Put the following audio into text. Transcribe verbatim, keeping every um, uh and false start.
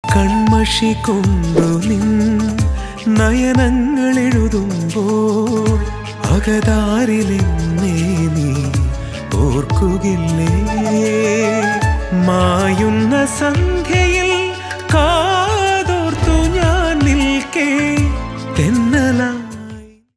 കൺമഷി കൊണ്ടു നിൻ നയനങ്ങളെഴുതുമ്പോൾ അകതാരിലെന്നെ നീ ഓർക്കുകില്ലേ? മായുന്ന സന്ധ്യ